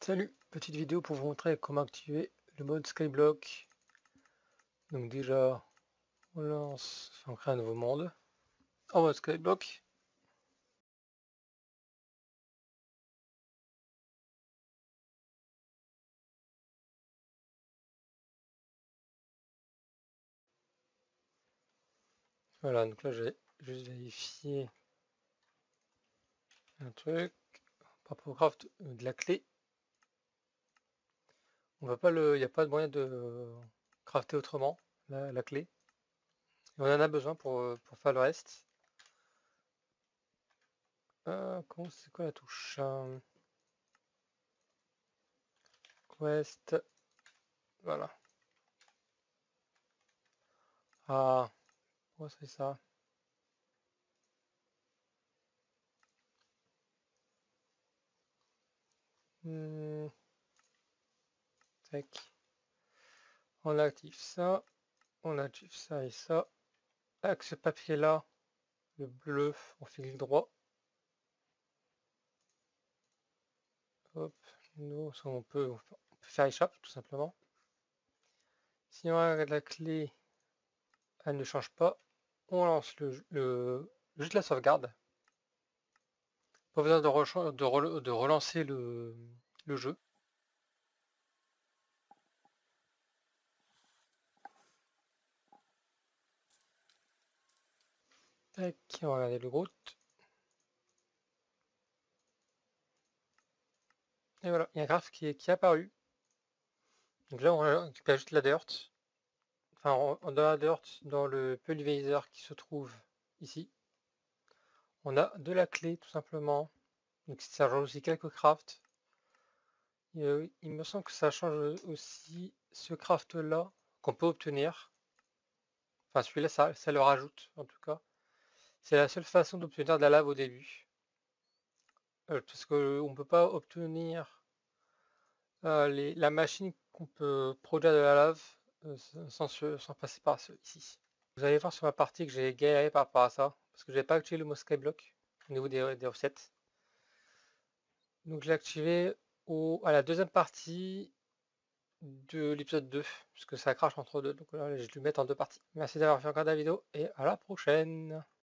Salut, petite vidéo pour vous montrer comment activer le mode Skyblock. Donc déjà, on lance, on crée un nouveau monde en mode Skyblock. Voilà, donc là j'ai juste vérifié un truc. Par rapport au craft de la clé, on va pas il n'y a pas de moyen de crafter autrement la clé. Et on en a besoin pour faire le reste. C'est quoi la touche? Quest, voilà. Ah, pourquoi c'est ça? Hmm, tac. On active ça, on active ça et ça. Avec ce papier-là, le bleu, on fait clic droit. Hop, nous, ça, on peut faire échappe tout simplement. Si on regarde la clé, elle ne change pas. On lance juste la sauvegarde. Pas besoin de relancer le jeu. Tac, on va regarder le route. Et voilà, il y a un graphe qui est apparu. Donc là, on récupère juste la dirt. Enfin, dans la dirt, dans le pulvérisateur qui se trouve ici. On a de la clé tout simplement. Donc ça change aussi quelques crafts. Il me semble que ça change aussi ce craft là qu'on peut obtenir. Enfin celui-là ça le rajoute en tout cas. C'est la seule façon d'obtenir de la lave au début. Parce qu'on ne peut pas obtenir la machine qu'on peut produire de la lave sans passer par ici. Vous allez voir sur ma partie que j'ai galéré par rapport à ça. Parce que j'ai pas activé le mode Skyblock au niveau des recettes. Donc je l'ai activé à la deuxième partie de l'épisode 2, puisque ça crache entre deux, donc là je vais le mettre en deux parties. Merci d'avoir fait encore la vidéo et à la prochaine.